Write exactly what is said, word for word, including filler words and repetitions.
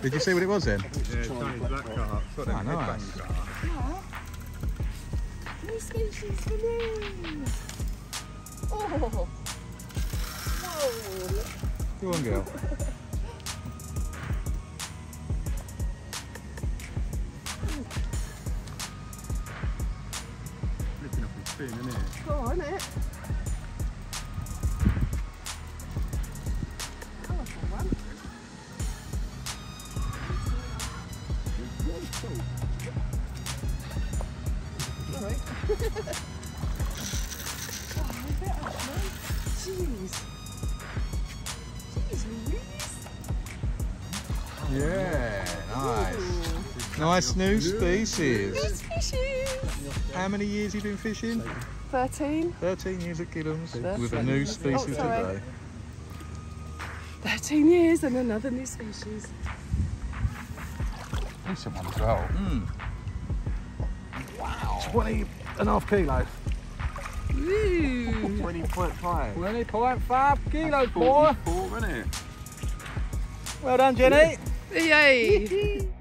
Did you see what it was then? Yeah, tiny black carp. Got them Oh, nice. headbang carp. Yeah. New species for me. Oh. Whoa. Go on, girl. Flipping up his fin, isn't it? Go on, it. Colourful one. Sorry. Oh, is it actually? Jeez. Jeez, Louise. Yeah, nice. Ooh. Nice new species. New species. How many years have you been fishing? Thirteen. thirteen years at Gillhams Thirteen. with a new species Oh, sorry. today. Thirteen years and another new species. Decent one as well. Mm. Wow. twenty and a half kilo. Ooh. twenty point five. twenty point five kilos, boy. forty-four, isn't it? Well done, Jenny. Yay.